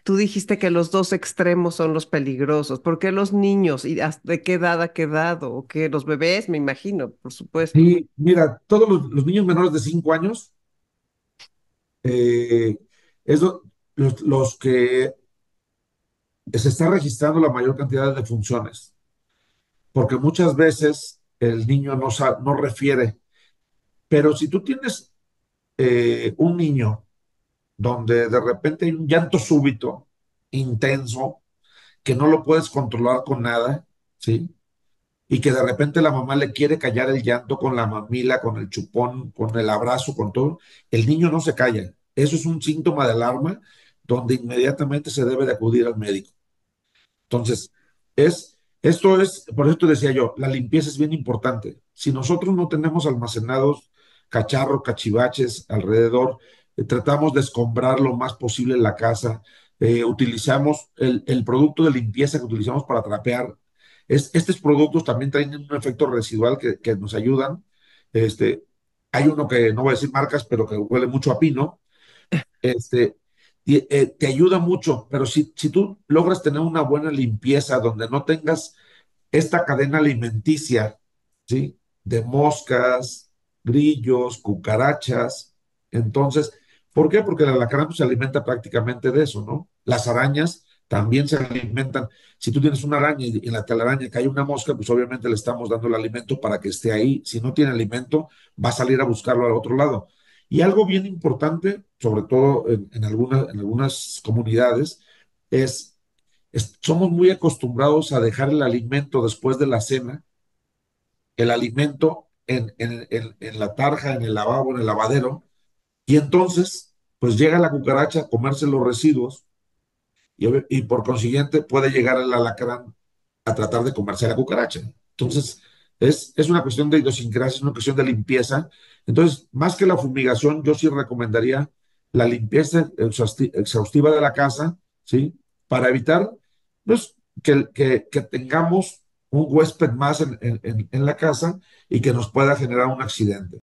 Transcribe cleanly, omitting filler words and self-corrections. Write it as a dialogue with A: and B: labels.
A: Tú dijiste que los dos extremos son los peligrosos. ¿Por qué los niños? ¿Y de qué edad a qué edad? ¿O qué? Los bebés, me imagino, por supuesto.
B: Sí, mira, todos los niños menores de 5 años eh, es los que se está registrando la mayor cantidad de funciones, porque muchas veces el niño no refiere, pero si tú tienes un niño donde de repente hay un llanto súbito, intenso, que no lo puedes controlar con nada, ¿sí? Y que de repente la mamá le quiere callar el llanto con la mamila, con el chupón, con el abrazo, con todo, el niño no se calla. Eso es un síntoma de alarma donde inmediatamente se debe de acudir al médico. Entonces, esto es, por eso te decía yo, la limpieza es bien importante. Si nosotros no tenemos almacenados cacharros, cachivaches alrededor, tratamos de escombrar lo más posible la casa, utilizamos el producto de limpieza que utilizamos para trapear. Estos productos también traen un efecto residual que nos ayudan. Este, hay uno que no voy a decir marcas, pero que huele mucho a pino, este, te ayuda mucho, pero si tú logras tener una buena limpieza donde no tengas esta cadena alimenticia, ¿sí? De moscas, grillos, cucarachas, entonces, ¿por qué? Porque el alacrán pues, se alimenta prácticamente de eso, ¿no? Las arañas también se alimentan. Si tú tienes una araña y en la telaraña cae una mosca, pues obviamente le estamos dando el alimento para que esté ahí. Si no tiene alimento, va a salir a buscarlo al otro lado. Y algo bien importante, sobre todo en algunas comunidades, es, somos muy acostumbrados a dejar el alimento después de la cena, el alimento en la tarja, en el lavabo, en el lavadero, y entonces, pues llega la cucaracha a comerse los residuos y por consiguiente puede llegar el alacrán a tratar de comerse a la cucaracha. Entonces, es una cuestión de idiosincrasia, es una cuestión de limpieza. Entonces, más que la fumigación, yo sí recomendaría la limpieza exhaustiva de la casa, ¿sí? Para evitar, pues, que tengamos un huésped más en la casa y que nos pueda generar un accidente.